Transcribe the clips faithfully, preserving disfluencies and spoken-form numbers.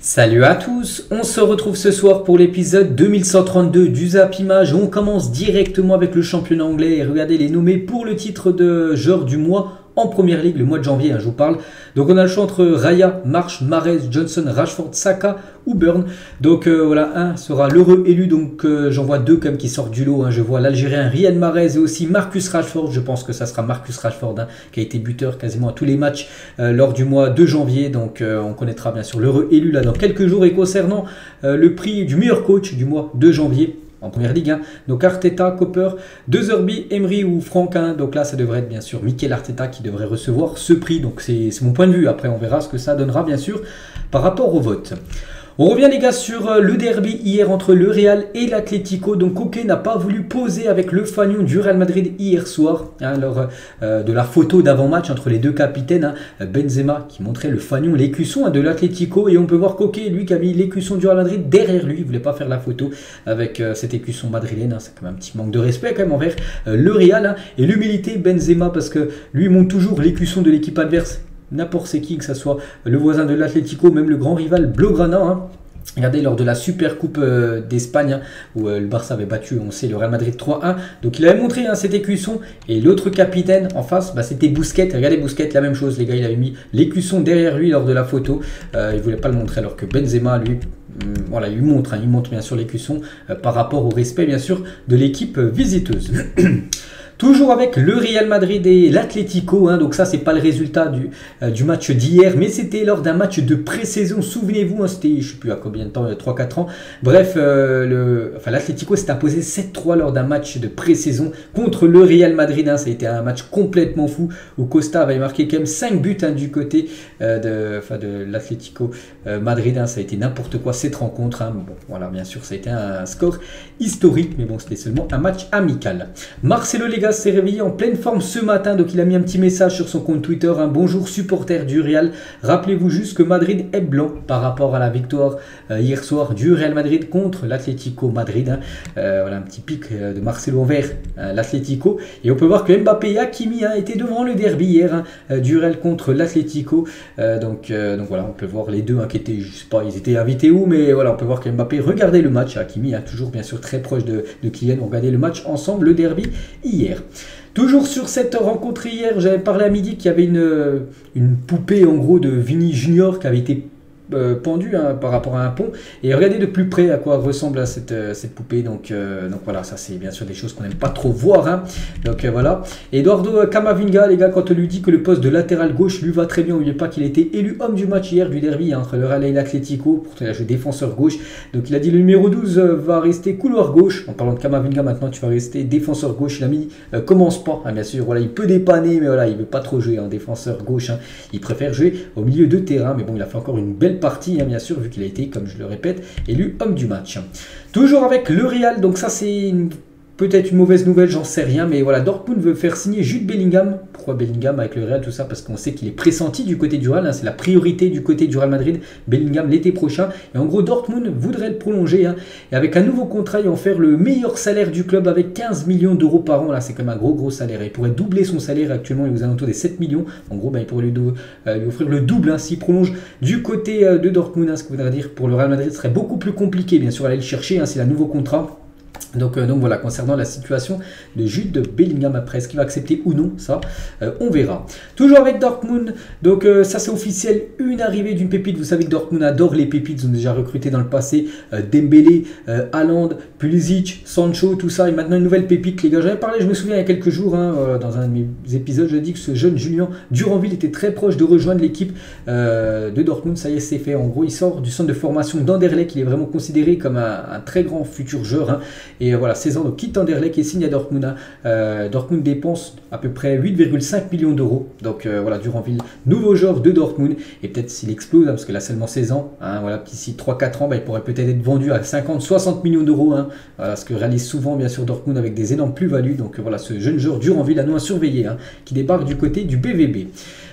Salut à tous, on se retrouve ce soir pour l'épisode deux mille cent trente-deux du Zap Image. On commence directement avec le championnat anglais et regardez les nommés pour le titre de joueur du mois en première ligue, le mois de janvier, hein, je vous parle. Donc on a le choix entre Raya, Marsh, Mahrez, Johnson, Rashford, Saka ou Burn. Donc euh, voilà, un sera l'heureux élu, donc euh, j'en vois deux comme qui sortent du lot. Hein. Je vois l'Algérien Riyad Mahrez et aussi Marcus Rashford. Je pense que ça sera Marcus Rashford hein, qui a été buteur quasiment à tous les matchs euh, lors du mois de janvier. Donc euh, on connaîtra bien sûr l'heureux élu là dans quelques jours. Et concernant euh, le prix du meilleur coach du mois de janvier en première ligue, hein. Donc Arteta, Cooper, De Zerbi, Emery ou Franck, hein. Donc là ça devrait être bien sûr Mikel Arteta qui devrait recevoir ce prix, donc c'est mon point de vue. Après on verra ce que ça donnera bien sûr par rapport au vote. On revient les gars sur le derby hier entre le Real et l'Atlético. Donc Koke n'a pas voulu poser avec le fanion du Real Madrid hier soir, hein, lors euh, de la photo d'avant-match entre les deux capitaines, hein, Benzema qui montrait le fanion, l'écusson hein, de l'Atlético, et on peut voir Koke lui qui a mis l'écusson du Real Madrid derrière lui. Il ne voulait pas faire la photo avec euh, cet écusson madrilène, hein. C'est quand même un petit manque de respect quand même envers euh, le Real, hein. Et l'humilité Benzema parce que lui monte toujours l'écusson de l'équipe adverse. N'importe qui, que ce soit le voisin de l'Atlético, même le grand rival Blaugrana. Hein. Regardez, lors de la Super Coupe euh, d'Espagne, hein, où euh, le Barça avait battu, on sait, le Real Madrid trois un. Donc il avait montré hein, cet écusson. Et l'autre capitaine en face, bah, c'était Busquets. Regardez Busquets, la même chose, les gars. Il avait mis l'écusson derrière lui lors de la photo. Euh, il ne voulait pas le montrer, alors que Benzema, lui, hum, voilà, il montre, hein, il montre bien sûr l'écusson euh, par rapport au respect, bien sûr, de l'équipe euh, visiteuse. Toujours avec le Real Madrid et l'Atlético, hein, donc ça c'est pas le résultat du, euh, du match d'hier, mais c'était lors d'un match de pré-saison, souvenez-vous, hein, c'était je sais plus à combien de temps, il y a trois quatre ans, bref, euh, le, enfin, l'Atlético s'est imposé sept trois lors d'un match de pré-saison contre le Real Madrid, hein, ça a été un match complètement fou, où Costa avait marqué quand même cinq buts hein, du côté euh, de, enfin, de l'Atlético euh, Madrid, hein, ça a été n'importe quoi cette rencontre, hein, bon voilà bien sûr ça a été un, un score historique, mais bon c'était seulement un match amical. Marcelo Legas s'est réveillé en pleine forme ce matin, donc il a mis un petit message sur son compte Twitter, un bonjour supporter du Real, rappelez-vous juste que Madrid est blanc par rapport à la victoire euh, hier soir du Real Madrid contre l'Atlético Madrid, hein. euh, voilà un petit pic euh, de Marcelo envers euh, l'Atlético, et on peut voir que Mbappé et Hakimi hein, étaient devant le derby hier hein, euh, du Real contre l'Atlético, euh, donc, euh, donc voilà on peut voir les deux hein, qui étaient, je sais pas, ils étaient invités où, mais voilà on peut voir que Mbappé regardait le match, Hakimi hein, toujours bien sûr très proche de, de Kylian, on regardait le match ensemble, le derby hier. Toujours sur cette rencontre hier, j'avais parlé à midi qu'il y avait une, une poupée en gros de Vini Junior qui avait été euh, pendue hein, par rapport à un pont. Et regardez de plus près à quoi ressemble hein, cette, euh, cette poupée. Donc, euh, donc voilà, ça c'est bien sûr des choses qu'on n'aime pas trop voir. Hein. Donc euh, voilà. Eduardo Camavinga, les gars, quand on lui dit que le poste de latéral gauche lui va très bien, n'oubliez pas qu'il a été élu homme du match hier du derby hein, entre le Real et l'Atlético. Pourtant il a joué défenseur gauche. Donc il a dit le numéro douze euh, va rester couloir gauche. En parlant de Camavinga maintenant, tu vas rester défenseur gauche. Il a mis euh, commence pas, hein, bien sûr. Voilà, il peut dépanner, mais voilà, il veut pas trop jouer en hein, défenseur gauche. Hein. Il préfère jouer au milieu de terrain. Mais bon, il a fait encore une belle partie, hein, bien sûr, vu qu'il a été, comme je le répète, élu homme du match. Toujours avec le Real, donc ça c'est une... peut-être une mauvaise nouvelle, j'en sais rien, mais voilà, Dortmund veut faire signer Jude Bellingham. Pourquoi Bellingham avec le Real, tout ça? Parce qu'on sait qu'il est pressenti du côté du Real, hein, c'est la priorité du côté du Real Madrid, Bellingham l'été prochain. Et en gros, Dortmund voudrait le prolonger, hein, et avec un nouveau contrat, et en faire le meilleur salaire du club avec quinze millions d'euros par an. Là, c'est quand même un gros, gros salaire. Il pourrait doubler son salaire, actuellement, il est aux alentours des sept millions. En gros, ben, il pourrait lui, euh, lui offrir le double hein, s'il prolonge du côté euh, de Dortmund. Hein, ce que voudrait dire pour le Real Madrid, ce serait beaucoup plus compliqué, bien sûr, à aller le chercher, hein, c'est un nouveau contrat. Donc, euh, donc voilà, concernant la situation de Jude Bellingham après, est-ce qu'il va accepter ou non, ça, euh, on verra. Toujours avec Dortmund, donc euh, ça c'est officiel, une arrivée d'une pépite. Vous savez que Dortmund adore les pépites, ils ont déjà recruté dans le passé euh, Dembélé, euh, Haaland, Pulisic, Sancho, tout ça, et maintenant une nouvelle pépite, les gars. J'avais parlé, je me souviens il y a quelques jours, hein, euh, dans un de mes épisodes, je dis que ce jeune Julien Duranville était très proche de rejoindre l'équipe euh, de Dortmund. Ça y est, c'est fait. En gros, il sort du centre de formation d'Anderlecht, il est vraiment considéré comme un, un très grand futur joueur, hein. Et euh, voilà, seize ans, donc quitte Anderlecht et signe à Dortmund. Hein. Euh, Dortmund dépense à peu près huit virgule cinq millions d'euros. Donc euh, voilà, Duranville, nouveau joueur de Dortmund. Et peut-être s'il explose, hein, parce qu'il a seulement seize ans, hein, voilà, d'ici trois quatre ans, bah, il pourrait peut-être être vendu à cinquante soixante millions d'euros. Hein, voilà, ce que réalise souvent, bien sûr, Dortmund avec des énormes plus-values. Donc euh, voilà, ce jeune joueur Duranville à nous à surveiller, hein, qui débarque du côté du B V B.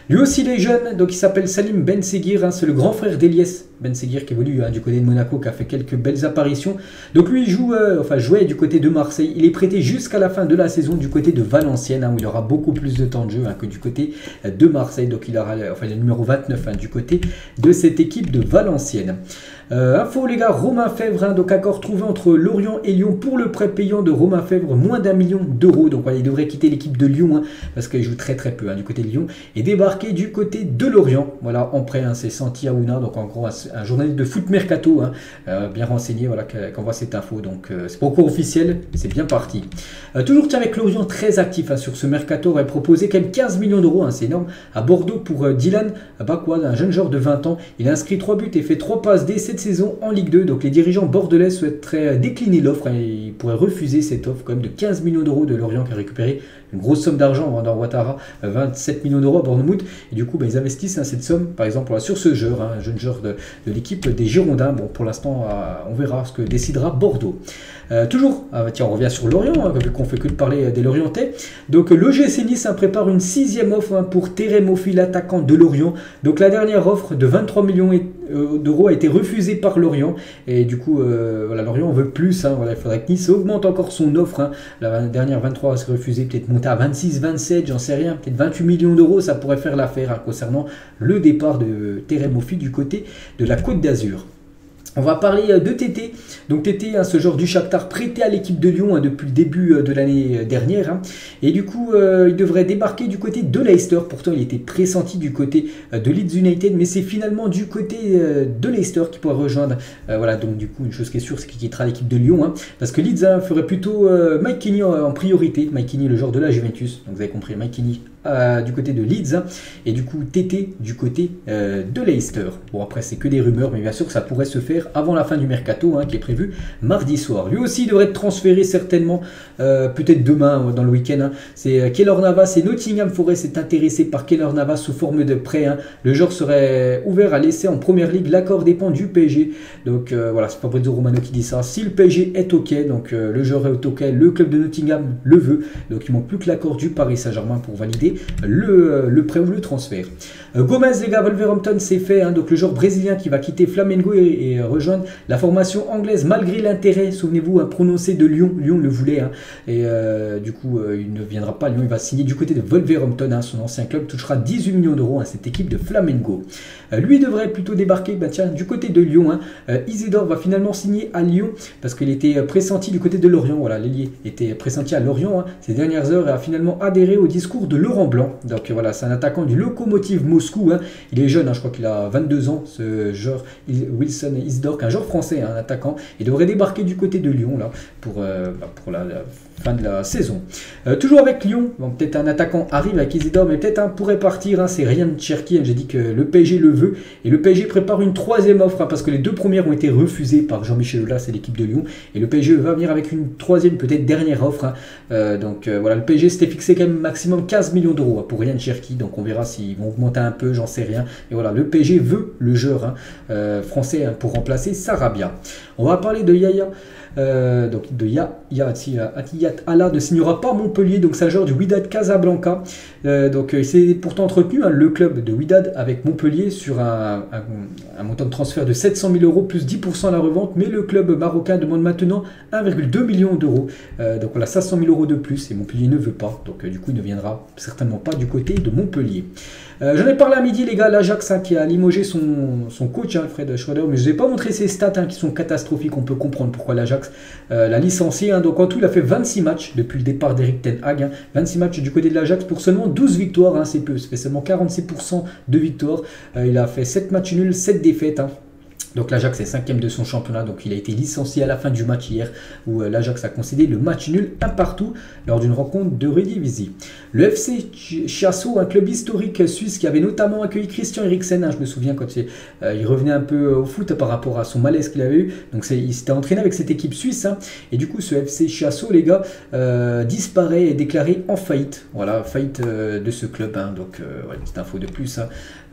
Lui aussi il est jeune, donc il s'appelle Salim Ben Seguir, hein, c'est le grand frère d'Eliès Ben Seguir qui évolue hein, du côté de Monaco, qui a fait quelques belles apparitions. Donc lui il joue, euh, enfin jouait du côté de Marseille, il est prêté jusqu'à la fin de la saison du côté de Valenciennes, hein, où il aura beaucoup plus de temps de jeu hein, que du côté de Marseille, donc il aura enfin, le numéro vingt-neuf hein, du côté de cette équipe de Valenciennes. Euh, info les gars, Romain Fèvre, hein, donc accord trouvé entre Lorient et Lyon pour le prêt payant de Romain Fèvre, moins d'un million d'euros. Donc voilà, il devrait quitter l'équipe de Lyon hein, parce qu'il joue très très peu hein, du côté de Lyon et débarquer du côté de Lorient. Voilà, en prêt, hein, c'est Santi Aouna, donc en gros un, un journaliste de foot mercato, hein, euh, bien renseigné, voilà, qu'on voit cette info. Donc euh, c'est pas encore officiel, mais c'est bien parti. Euh, toujours tiens, avec Lorient très actif hein, sur ce mercato, va proposer quand même quinze millions d'euros, hein, c'est énorme, à Bordeaux pour euh, Dylan Bakouad, un jeune joueur de vingt ans. Il a inscrit trois buts et fait trois passes dès cette saison en Ligue deux. Donc les dirigeants bordelais souhaiteraient décliner l'offre et ils pourraient refuser cette offre quand même de quinze millions d'euros de Lorient qui a récupéré une grosse somme d'argent dans Ouattara, vingt-sept millions d'euros à Bournemouth. Et du coup, bah, ils investissent hein, cette somme, par exemple, voilà, sur ce joueur, hein, un jeune joueur de, de l'équipe des Girondins. Bon, pour l'instant, euh, on verra ce que décidera Bordeaux. Euh, toujours, ah, tiens, on revient sur Lorient, hein, vu qu'on fait que de parler des Lorientais. Donc l'O G C Nice hein, prépare une sixième offre hein, pour Terem Moffi, l'attaquant de Lorient. Donc la dernière offre de vingt-trois millions d'euros a été refusée par Lorient. Et du coup, euh, voilà, Lorient en veut plus. Hein, voilà, il faudrait que Nice augmente encore son offre. Hein. La dernière vingt-trois a été refusée, peut-être monter à vingt-six, vingt-sept, j'en sais rien. Peut-être vingt-huit millions d'euros, ça pourrait faire l'affaire hein, concernant le départ de Terem Moffi du côté de la Côte d'Azur. On va parler de Tété. Donc Tété, hein, ce joueur du Shakhtar prêté à l'équipe de Lyon hein, depuis le début de l'année dernière. Hein. Et du coup, euh, il devrait débarquer du côté de Leicester. Pourtant, il était pressenti du côté de Leeds United. Mais c'est finalement du côté euh, de Leicester qu'il pourra rejoindre. Euh, voilà, donc du coup, une chose qui est sûre, c'est qu'il quittera l'équipe de Lyon. Hein, parce que Leeds hein, ferait plutôt euh, Mike Kenny en, en priorité. Mike Kenny, le joueur de la Juventus. Donc vous avez compris, Mike Kenny euh, du côté de Leeds. Hein, et du coup, Tété du côté euh, de Leicester. Bon, après, c'est que des rumeurs. Mais bien sûr, ça pourrait se faire avant la fin du mercato hein, qui est prévu mardi soir. Lui aussi devrait être transféré certainement euh, peut-être demain dans le week-end. Hein. C'est Keylor Navas et Nottingham Forest est intéressé par Keylor Navas sous forme de prêt. Hein. Le joueur serait ouvert à laisser en première ligue. L'accord dépend du P S G. Donc euh, voilà, c'est Fabrizio Romano qui dit ça. Si le P S G est ok, donc euh, le joueur est ok, le club de Nottingham le veut. Donc il manque plus que l'accord du Paris Saint-Germain pour valider le, euh, le prêt ou le transfert. Euh, Gomez les gars, Wolverhampton c'est fait. Hein. Donc le joueur brésilien qui va quitter Flamengo et, et rejoindre la formation anglaise malgré l'intérêt, souvenez-vous, hein, prononcé de Lyon. Lyon le voulait hein, et euh, du coup euh, il ne viendra pas à Lyon, il va signer du côté de Wolverhampton. Hein, son ancien club touchera dix-huit millions d'euros à cette équipe de Flamengo. Euh, lui devrait plutôt débarquer bah, tiens, du côté de Lyon. Hein. Euh, Isidore va finalement signer à Lyon parce qu'il était pressenti du côté de Lorient. Voilà, l'ailier était pressenti à Lorient hein, ces dernières heures et a finalement adhéré au discours de Laurent Blanc. Donc voilà, c'est un attaquant du Lokomotiv Moscou. Hein. Il est jeune, hein, je crois qu'il a vingt-deux ans, ce joueur Wilson Isidore, un joueur français, hein, un attaquant. Il devrait débarquer du côté de Lyon là pour, euh, bah, pour la, la fin de la saison. Euh, toujours avec Lyon, bon, peut-être un attaquant arrive avec Isidore, mais peut-être un pourrait partir. Hein, c'est Ryan Cherki. Hein, j'ai dit que le P S G le veut et le P S G prépare une troisième offre hein, parce que les deux premières ont été refusées par Jean-Michel Aulas, c'est l'équipe de Lyon, et le P S G va venir avec une troisième, peut-être dernière offre. Hein. Euh, donc euh, voilà, le P S G s'était fixé quand même maximum quinze millions d'euros hein, pour Ryan Cherki. Donc on verra s'ils vont augmenter un peu, j'en sais rien. Et voilà, le P S G veut le joueur hein, euh, français hein, pour remplacer Sarabia. On va parler de Yaya. Euh, donc de Ya, Ya, Atiyat Allah ne signera pas Montpellier, donc c'est un joueur du Wydad Casablanca. Euh, donc il s'est pourtant entretenu hein, le club de Wydad avec Montpellier sur un, un, un montant de transfert de sept cent mille euros plus dix pour cent à la revente, mais le club marocain demande maintenant un virgule deux million d'euros. Euh, donc voilà, cinq cent mille euros de plus et Montpellier ne veut pas, donc euh, du coup il ne viendra certainement pas du côté de Montpellier. Euh, J'en ai parlé à midi les gars, l'Ajax hein, qui a limogé son, son coach hein, Fred Schroeder, mais je ne vais pas montrer ses stats hein, qui sont catastrophiques, on peut comprendre pourquoi l'Ajax euh, l'a licencié. Hein, donc en tout il a fait vingt-six matchs depuis le départ d'Eric Ten Hag, hein, vingt-six matchs du côté de l'Ajax pour seulement douze victoires, hein, c'est peu, ça fait seulement quarante-six pour cent de victoires. Euh, il a fait sept matchs nuls, sept défaites. Hein. Donc l'Ajax est cinquième de son championnat, donc il a été licencié à la fin du match hier où euh, l'Ajax a concédé le match nul un partout lors d'une rencontre de Eredivisie. Le F C Chiasso, un club historique suisse qui avait notamment accueilli Christian Eriksen, hein, je me souviens quand euh, il revenait un peu au foot par rapport à son malaise qu'il avait eu, donc il s'était entraîné avec cette équipe suisse, hein, et du coup ce F C Chiasso les gars euh, disparaît et est déclaré en faillite, voilà, faillite euh, de ce club, hein, donc euh, ouais, petite info de plus, hein.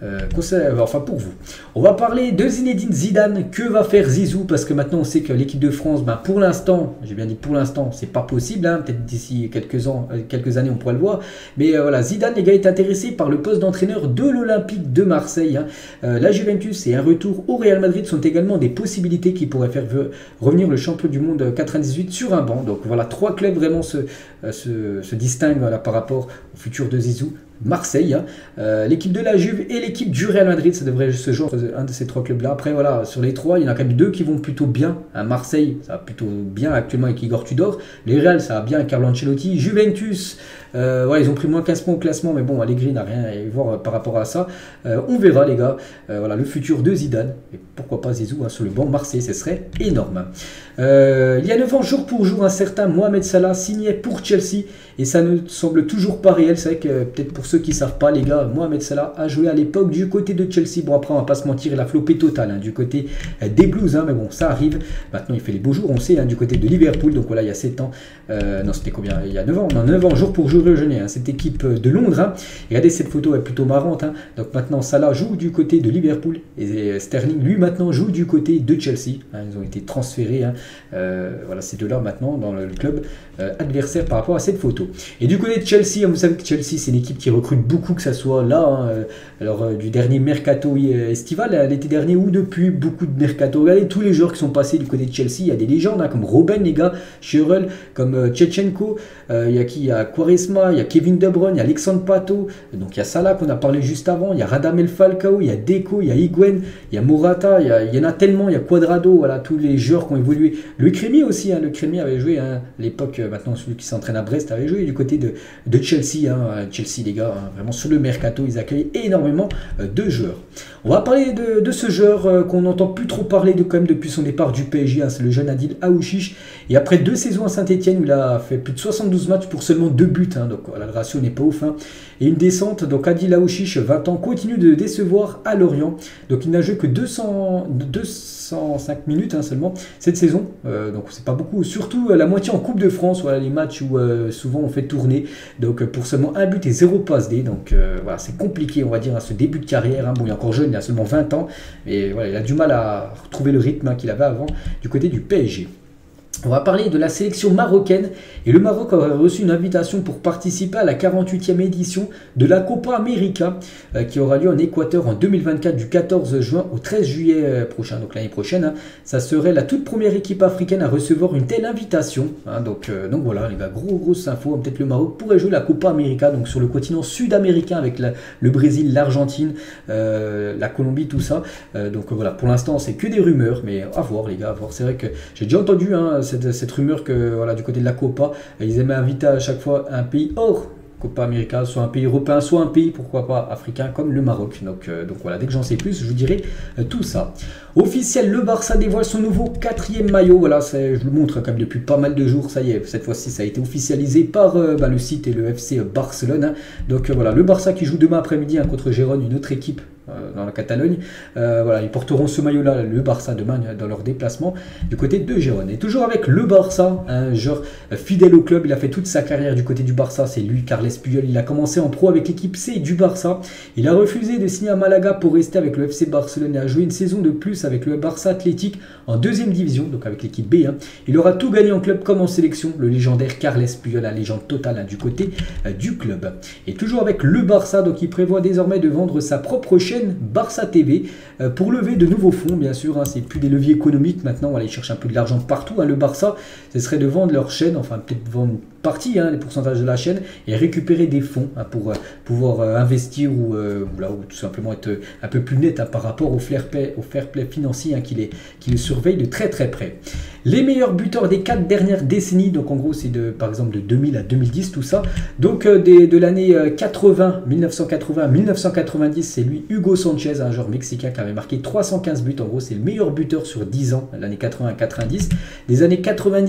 euh, enfin pour vous. On va parler de Zinedine Zidane. Que va faire Zizou? Parce que maintenant on sait que l'équipe de France, ben, pour l'instant, j'ai bien dit pour l'instant, c'est pas possible, hein, peut-être d'ici quelques ans, euh, quelques années on pourra le voir, mais euh, voilà, Zidane les gars est intéressé par le poste d'entraîneur de l'Olympique de Marseille, hein. euh, la Juventus et un retour au Real Madrid sont également des possibilités qui pourraient faire revenir le champion du monde quatre-vingt-dix-huit sur un banc. Donc voilà, trois clubs vraiment se, euh, se, se distinguent voilà, par rapport au futur de Zizou. Marseille, hein. euh, l'équipe de la Juve et l'équipe du Real Madrid, ça devrait se jouer un de ces trois clubs là. Après voilà, sur les trois, il y en a quand même deux qui vont plutôt bien, hein. Marseille, ça va plutôt bien actuellement avec Igor Tudor, les Real, ça va bien avec Carlo Ancelotti, Juventus, euh, ouais, ils ont pris moins quinze points au classement, mais bon, Allegri n'a rien à y voir par rapport à ça. euh, on verra les gars, euh, voilà, le futur de Zidane, et pourquoi pas Zizou, hein, sur le banc. Marseille, ce serait énorme. euh, il y a neuf ans, jour pour jour, un certain Mohamed Salah signait pour Chelsea, et ça ne semble toujours pas réel. C'est vrai que peut-être pour ceux qui ne savent pas, les gars, Mohamed Salah a joué à l'époque du côté de Chelsea. Bon, après, on va pas se mentir, il a flopé total, hein, du côté des Blues, hein, mais bon, ça arrive. Maintenant, il fait les beaux jours, on sait, hein, du côté de Liverpool. Donc voilà, il y a sept ans, euh, non, c'était combien? Il y a neuf ans, non, neuf ans, jour pour jour rejeuné, hein, cette équipe de Londres. Hein. Regardez, cette photo est plutôt marrante. Hein. Donc maintenant, Salah joue du côté de Liverpool et Sterling, lui, maintenant, joue du côté de Chelsea. Hein, ils ont été transférés, hein, euh, voilà, ces deux-là maintenant dans le club euh, adversaire par rapport à cette photo. Et du côté de Chelsea, vous savez que Chelsea, c'est une équipe qui recrute beaucoup, que ça soit là, hein, alors euh, du dernier mercato estival, l'été dernier ou depuis, beaucoup de mercato. Regardez tous les joueurs qui sont passés du côté de Chelsea. Il y a des légendes, hein, comme Robben, les gars, Chirel, comme euh, Tchechenko, euh, il y a qui? Il y a Quaresma, il y a Kevin De Bruyne, il y a Alexandre Pato, donc il y a Salah qu'on a parlé juste avant, il y a Radamel Falcao, il y a Deco, il y a Higuain, il y a Morata, il y, a, il y en a tellement, il y a Cuadrado, voilà, tous les joueurs qui ont évolué. Le Crémier aussi, hein, le Crémier avait joué, hein, à l'époque, euh, maintenant celui qui s'entraîne à Brest avait joué du côté de, de Chelsea, hein, Chelsea les gars, hein, vraiment sur le mercato, ils accueillent énormément euh, de joueurs. On va parler de, de ce joueur euh, qu'on n'entend plus trop parler de quand même depuis son départ du P S G, hein, c'est le jeune Adil Aouchiche, et après deux saisons à Saint-Etienne où il a fait plus de soixante-douze matchs pour seulement deux buts, hein, donc voilà, le ratio n'est pas ouf, hein, et une descente. Donc Adil Aouchiche, vingt ans, continue de décevoir à Lorient, donc il n'a joué que deux cents, deux cent cinq minutes, hein, seulement cette saison, euh, donc c'est pas beaucoup, surtout euh, la moitié en Coupe de France, voilà, les matchs où euh, souvent on fait tourner, donc euh, pour seulement un but et zéro passe D, donc euh, voilà, c'est compliqué on va dire à ce début de carrière, hein. Bon, il est encore jeune, il a seulement vingt ans, mais voilà, il a du mal à retrouver le rythme, hein, qu'il avait avant du côté du P S G. On va parler de la sélection marocaine, et le Maroc aurait reçu une invitation pour participer à la quarante-huitième édition de la Copa América euh, qui aura lieu en Équateur en deux mille vingt-quatre du quatorze juin au treize juillet euh, prochain, donc l'année prochaine, hein. Ça serait la toute première équipe africaine à recevoir une telle invitation, hein. donc, euh, donc voilà les gars, gros grosse info, peut-être le Maroc pourrait jouer la Copa América, donc sur le continent sud-américain avec la, le Brésil, l'Argentine, euh, la Colombie, tout ça, euh, donc voilà, pour l'instant c'est que des rumeurs, mais à voir les gars, à voir. C'est vrai que j'ai déjà entendu, hein, Cette, cette rumeur que voilà, du côté de la Copa, ils aimaient inviter à chaque fois un pays hors Copa América, soit un pays européen, soit un pays, pourquoi pas, africain, comme le Maroc. Donc, euh, donc voilà, dès que j'en sais plus, je vous dirai euh, tout ça. Officiel, le Barça dévoile son nouveau quatrième maillot. Voilà, je le montre quand même depuis pas mal de jours. Ça y est, cette fois-ci, ça a été officialisé par euh, bah, le site et le F C Barcelone, hein. Donc euh, voilà, le Barça qui joue demain après-midi, hein, contre Gérone, une autre équipe euh, dans la Catalogne. Euh, voilà, ils porteront ce maillot-là, le Barça, demain, dans leur déplacement du côté de Gérone. Et toujours avec le Barça, un joueur euh, fidèle au club. Il a fait toute sa carrière du côté du Barça. C'est lui, Carles Puyol. Il a commencé en pro avec l'équipe C du Barça. Il a refusé de signer à Malaga pour rester avec le F C Barcelone et a joué une saison de plus avec le Barça Athlétique en deuxième division, donc avec l'équipe B, hein. Il aura tout gagné en club comme en sélection, le légendaire Carles Puyol, la légende totale, hein, du côté euh, du club. Et toujours avec le Barça, donc il prévoit désormais de vendre sa propre chaîne Barça T V euh, pour lever de nouveaux fonds, bien sûr, hein. C'est plus des leviers économiques maintenant, voilà, ils cherchent un peu de l'argent partout, hein. Le Barça, ce serait de vendre leur chaîne, enfin peut-être vendre partie, hein, les pourcentages de la chaîne, et récupérer des fonds, hein, pour euh, pouvoir euh, investir ou, euh, ou, là, ou tout simplement être euh, un peu plus net, hein, par rapport au fair play, au fair play financier, hein, qui, les, qui le surveille de très très près. Les meilleurs buteurs des quatre dernières décennies, donc en gros c'est de par exemple de deux mille à deux mille dix tout ça, donc euh, des, de l'année euh, quatre-vingts, mille neuf cent quatre-vingts à mille neuf cent quatre-vingt-dix, c'est lui Hugo Sanchez, un joueur mexicain qui avait marqué trois cent quinze buts, en gros c'est le meilleur buteur sur dix ans, l'année quatre-vingts à quatre-vingt-dix. Des années quatre-vingt-dix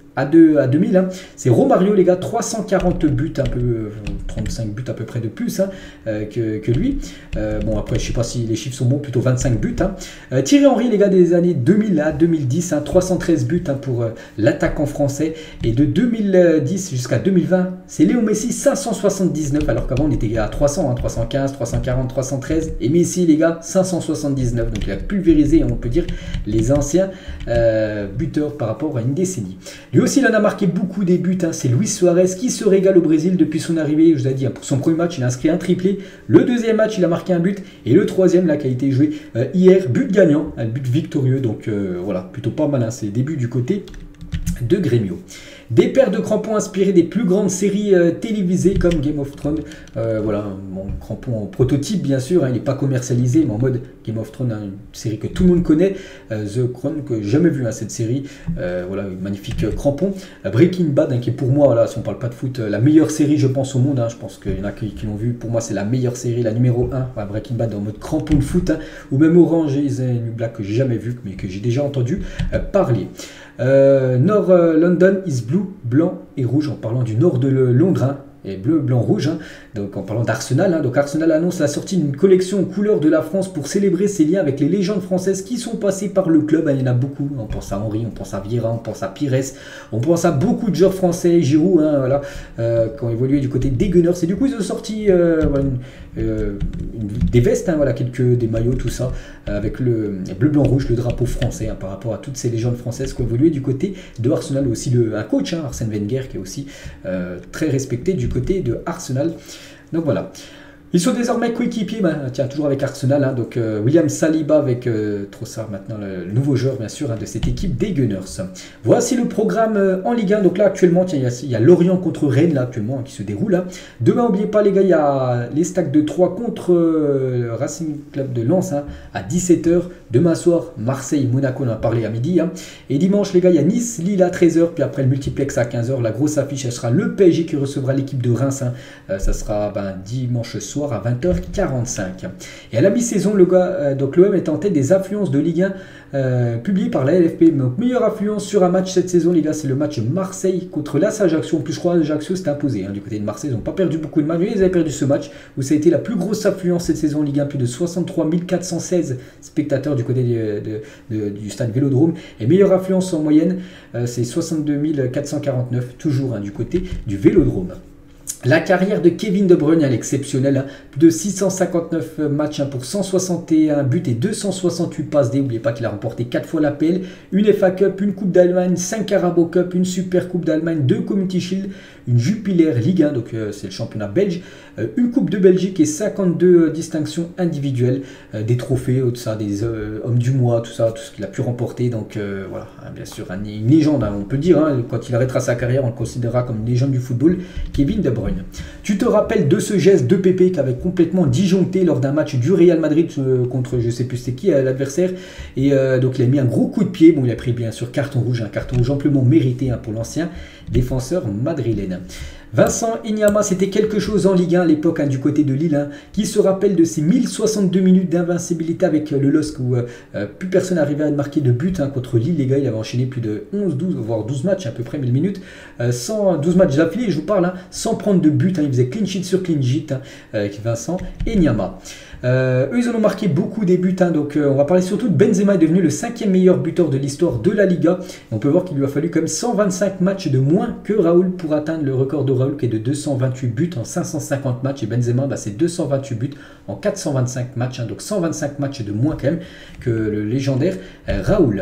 à, deux, à deux mille, hein. C'est Romario, les gars, trois cent quarante buts, un peu, euh, trente-cinq buts à peu près de plus hein, euh, que, que lui. Euh, bon, après, je sais pas si les chiffres sont bons, plutôt vingt-cinq buts. Hein. Euh, Thierry Henry, les gars, des années deux mille à deux mille dix, hein, trois cent treize buts hein, pour euh, l'attaquant français. Et de deux mille dix jusqu'à deux mille vingt, c'est Léo Messi, cinq cent soixante-dix-neuf, alors qu'avant, on était à trois cents, hein, trois cent quinze, trois cent quarante, trois cent treize. Et Messi, les gars, cinq cent soixante-dix-neuf. Donc, il a pulvérisé, on peut dire, les anciens euh, buteurs par rapport à une décennie. Lui aussi, il en a marqué beaucoup des buts. Hein. C'est Luis Suarez qui se régale au Brésil depuis son arrivée. Je vous ai dit, hein, pour son premier match, il a inscrit un triplé. Le deuxième match, il a marqué un but. Et le troisième, là, qui a été joué euh, hier, but gagnant, un but victorieux. Donc euh, voilà, plutôt pas mal. Hein. C'est le début du côté de Grêmio. Des paires de crampons inspirés des plus grandes séries euh, télévisées comme Game of Thrones. Euh, voilà, mon crampon en prototype bien sûr, hein, il n'est pas commercialisé, mais en mode Game of Thrones, hein, une série que tout le monde connaît. Euh, The Crown, que j'ai jamais vu hein, cette série. Euh, voilà, une magnifique euh, crampon. Euh, Breaking Bad, hein, qui est pour moi, voilà, si on parle pas de foot, euh, la meilleure série je pense au monde. Hein, je pense qu'il y en a qui, qui l'ont vu. Pour moi, c'est la meilleure série, la numéro un. Voilà, Breaking Bad en mode crampon de foot. Hein, ou même Orange is the New Black que j'ai jamais vu, mais que j'ai déjà entendu euh, parler. Euh, Nord euh, London is blue, blanc et rouge, en parlant du nord de Londres, hein, et bleu, blanc, rouge, hein, donc en parlant d'Arsenal. Hein, donc Arsenal annonce la sortie d'une collection aux couleurs de la France pour célébrer ses liens avec les légendes françaises qui sont passées par le club. Hein, il y en a beaucoup, on pense à Henry, on pense à Vieira, on pense à Pires, on pense à beaucoup de joueurs français, Giroud, hein, voilà, euh, qui ont évolué du côté des Gunners. Et du coup, ils ont sorti euh, voilà, une, euh, une, des vestes, hein, voilà, quelques, des maillots, tout ça, euh, avec le bleu, blanc, rouge, le drapeau français, hein, par rapport à toutes ces légendes françaises qui ont évolué du côté de Arsenal. Aussi le, un coach, hein, Arsène Wenger, qui est aussi euh, très respecté du côté de Arsenal. Donc voilà. Ils sont désormais coéquipiers, ben, tiens, toujours avec Arsenal, hein, donc euh, William Saliba avec euh, Trossard maintenant, le, le nouveau joueur bien sûr hein, de cette équipe des Gunners. Voici le programme euh, en Ligue un, donc là actuellement, tiens, il y a, il y a Lorient contre Rennes là actuellement hein, qui se déroule. Hein. Demain, n'oubliez pas les gars, il y a les Stacks de Troyes contre euh, Racing Club de Lens hein, à dix-sept heures. Demain soir, Marseille-Monaco, on en a parlé à midi. Hein. Et dimanche les gars, il y a Nice-Lille à treize heures, puis après le multiplex à quinze heures. La grosse affiche, elle sera le P S G qui recevra l'équipe de Reims. Hein. Euh, ça sera ben, dimanche soir à vingt heures quarante-cinq. Et à la mi-saison, le gars, euh, donc l'O M est en tête des affluences de Ligue un euh, publiées par la L F P. Donc meilleure affluence sur un match cette saison, les gars, c'est le match Marseille contre l'A S Ajaccio. En plus, je crois que Ajaccio s'est imposé hein, du côté de Marseille. Ils n'ont pas perdu beaucoup de matchs, mais ils avaient perdu ce match où ça a été la plus grosse affluence cette saison en Ligue un. Plus de soixante-trois mille quatre cent seize spectateurs du côté de, de, de, du stade Vélodrome. Et meilleure affluence en moyenne, euh, c'est soixante-deux mille quatre cent quarante-neuf, toujours hein, du côté du Vélodrome. La carrière de Kevin De Bruyne, elle est exceptionnelle, hein. Plus de six cent cinquante-neuf matchs hein, pour cent soixante et un buts et deux cent soixante-huit passes D. N'oubliez pas qu'il a remporté quatre fois l'A P L, une F A Cup, une Coupe d'Allemagne, cinq Carabao Cup, une Super Coupe d'Allemagne, deux Community Shield, une Jupiler Ligue un, donc euh, c'est le championnat belge, euh, une Coupe de Belgique et cinquante-deux euh, distinctions individuelles, euh, des trophées, tout ça, des euh, hommes du mois, tout ça, tout ce qu'il a pu remporter. Donc euh, voilà, hein, bien sûr, un, une légende, hein, on peut dire, hein, quand il arrêtera sa carrière, on le considérera comme une légende du football, Kevin De Bruyne. Tu te rappelles de ce geste de Pépé qui avait complètement disjoncté lors d'un match du Real Madrid euh, contre je sais plus c'est qui euh, l'adversaire, et euh, donc il a mis un gros coup de pied. Bon, il a pris bien sûr carton rouge, un carton rouge amplement mérité hein, pour l'ancien défenseur madrilène. Vincent Inyama, c'était quelque chose en Ligue un à l'époque hein, du côté de Lille, hein, qui se rappelle de ses mille soixante-deux minutes d'invincibilité avec euh, le L O S C où euh, plus personne n'arrivait à marquer de but hein, contre Lille. Les gars, il avait enchaîné plus de onze, douze, voire douze matchs, à peu près mille minutes, euh, sans, douze matchs d'affilée, je vous parle, hein, sans prendre de but. Hein, il faisait clean sheet sur clean sheet hein, avec Vincent Inyama. Euh, eux, ils en ont marqué beaucoup des buts, hein, donc euh, on va parler surtout de Benzema, est devenu le cinquième meilleur buteur de l'histoire de la Liga. On peut voir qu'il lui a fallu quand même cent vingt-cinq matchs de moins que Raoul pour atteindre le record de Raoul qui est de deux cent vingt-huit buts en cinq cent cinquante matchs, et Benzema bah, c'est deux cent vingt-huit buts en quatre cent vingt-cinq matchs, hein, donc cent vingt-cinq matchs de moins quand même que le légendaire euh, Raoul.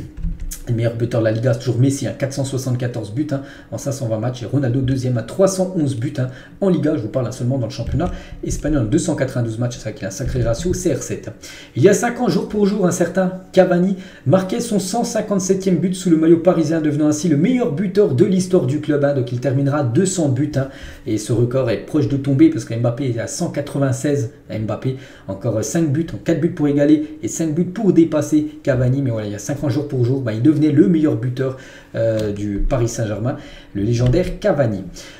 Le meilleur buteur de la Liga, c'est toujours Messi, hein, quatre cent soixante-quatorze buts hein, en cinq cent vingt matchs. Et Ronaldo, deuxième à trois cent onze buts hein, en Liga. Je vous parle hein, seulement dans le championnat espagnol, deux cent quatre-vingt-douze matchs. C'est vrai qu'il a un sacré ratio, C R sept. Il y a cinq ans, jour pour jour, un certain Cavani marquait son cent cinquante-septième but sous le maillot parisien, devenant ainsi le meilleur buteur de l'histoire du club. Hein, donc il terminera deux cents buts. Hein, et ce record est proche de tomber parce que Mbappé est à cent quatre-vingt-seize. Mbappé, encore cinq buts, quatre buts pour égaler et cinq buts pour dépasser Cavani. Mais voilà, il y a cinq ans, jour pour jour, bah, il devient le meilleur buteur euh, du Paris Saint-Germain, le légendaire Cavani.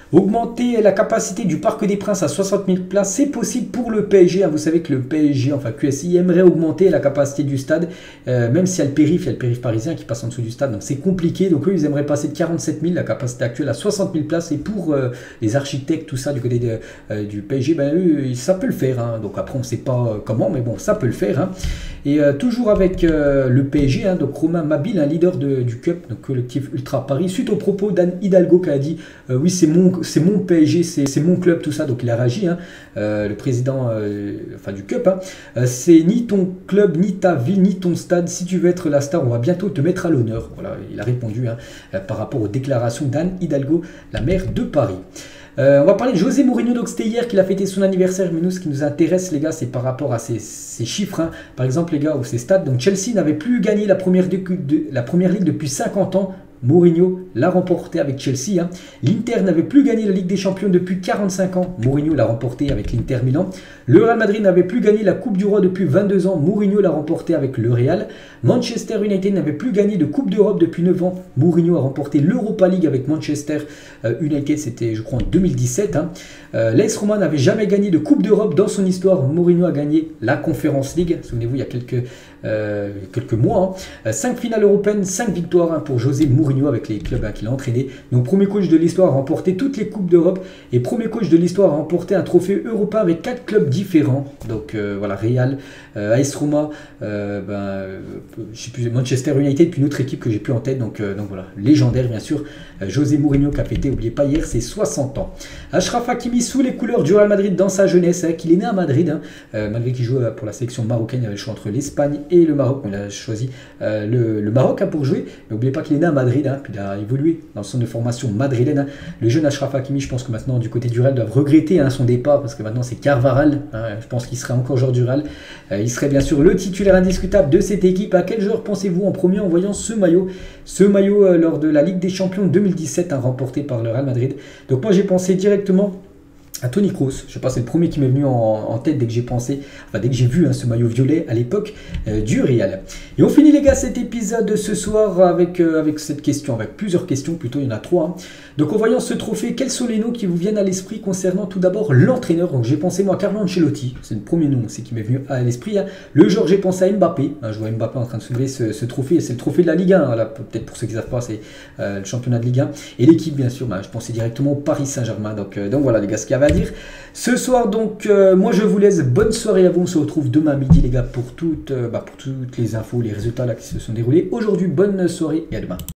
Augmenter la capacité du Parc des Princes à soixante mille places, c'est possible pour le P S G. Hein. Vous savez que le P S G, enfin Q S I, aimerait augmenter la capacité du stade, euh, même s'il y a le périph', il y a le périph' parisien qui passe en dessous du stade, donc c'est compliqué. Donc eux, ils aimeraient passer de quarante-sept mille, la capacité actuelle, à soixante mille places. Et pour euh, les architectes, tout ça, du côté de, euh, du P S G, ben, eux, ça peut le faire. Hein. Donc après, on ne sait pas comment, mais bon, ça peut le faire. Hein. Et euh, toujours avec euh, le P S G, hein, donc Romain Mabile, un leader de, du C U P, donc collectif Ultra Paris, suite au propos d'Anne Hidalgo qui a dit euh, oui, c'est mon, c'est mon P S G, c'est mon club, tout ça. Donc il a réagi, hein, euh, le président euh, enfin, du C U P. Hein, euh, c'est ni ton club, ni ta ville, ni ton stade. Si tu veux être la star, on va bientôt te mettre à l'honneur. Voilà, il a répondu, hein, euh, par rapport aux déclarations d'Anne Hidalgo, la maire de Paris. Euh, on va parler de José Mourinho, donc c'était hier qu'il a fêté son anniversaire, mais nous ce qui nous intéresse les gars c'est par rapport à ces, ces chiffres, hein. Par exemple les gars, ou ces stats, donc Chelsea n'avait plus gagné la première, de, de, la première ligue depuis cinquante ans, Mourinho l'a remporté avec Chelsea. Hein. L'Inter n'avait plus gagné la Ligue des Champions depuis quarante-cinq ans. Mourinho l'a remporté avec l'Inter Milan. Le Real Madrid n'avait plus gagné la Coupe du Roi depuis vingt-deux ans. Mourinho l'a remporté avec le Real. Manchester United n'avait plus gagné de Coupe d'Europe depuis neuf ans. Mourinho a remporté l'Europa League avec Manchester United. C'était, je crois, en deux mille dix-sept. Hein. Euh, L'A S Roma n'avait jamais gagné de Coupe d'Europe dans son histoire. Mourinho a gagné la Conference League. Souvenez-vous, il y a quelques, euh, quelques mois. Hein. cinq finales européennes, cinq victoires, hein, pour José Mourinho avec les clubs, hein, qu'il a entraînés. Donc, premier coach de l'histoire à remporter toutes les Coupes d'Europe et premier coach de l'histoire à remporter un trophée européen avec quatre clubs différents. Donc, euh, voilà, Real, euh, A S Roma, euh, ben, euh, je sais plus, Manchester United, puis une autre équipe que j'ai plus en tête. Donc, euh, donc voilà, légendaire, bien sûr. Euh, José Mourinho qui a fêté, n'oubliez pas, hier, ses soixante ans. Achraf Hakimi sous les couleurs du Real Madrid dans sa jeunesse, hein, qu'il est né à Madrid, hein, euh, malgré qu'il joue pour la sélection marocaine. Il avait le choix entre l'Espagne et le Maroc. On a choisi euh, le, le Maroc, hein, pour jouer. Mais n'oubliez pas qu'il est né à Madrid, hein, puis il a évolué dans le centre de formation madrilène. Hein. Le jeune Achraf Hakimi, je pense que maintenant, du côté du Real, doivent regretter, hein, son départ, parce que maintenant c'est Carvajal. Hein, je pense qu'il serait encore joueur du Real. Euh, il serait bien sûr le titulaire indiscutable de cette équipe. À quel joueur pensez-vous en premier en voyant ce maillot Ce maillot euh, lors de la Ligue des Champions deux mille dix-sept, hein, remporté par le Real Madrid. Donc moi j'ai pensé directement à Toni Kroos. Je sais pas, c'est le premier qui m'est venu en, en tête dès que j'ai pensé, enfin dès que j'ai vu, hein, ce maillot violet à l'époque euh, du Real. Et on finit les gars cet épisode de ce soir avec, euh, avec cette question, avec plusieurs questions plutôt, il y en a trois. Hein. Donc en voyant ce trophée, quels sont les noms qui vous viennent à l'esprit concernant tout d'abord l'entraîneur? Donc j'ai pensé moi à Carlo Ancelotti, c'est le premier nom qui m'est venu à l'esprit. Hein. Le joueur, j'ai pensé à Mbappé, hein, je vois Mbappé en train de soulever ce, ce trophée, c'est le trophée de la Ligue un, hein, peut-être pour ceux qui ne savent pas, c'est euh, le championnat de Ligue un. Et l'équipe bien sûr, bah, je pensais directement au Paris Saint-Germain. Donc, euh, donc voilà les gars, ce qu'il y avait à dire. Ce soir donc, euh, moi je vous laisse, bonne soirée à vous, on se retrouve demain midi les gars pour toutes, euh, bah, pour toutes les infos, les résultats là qui se sont déroulés. Aujourd'hui, bonne soirée et à demain.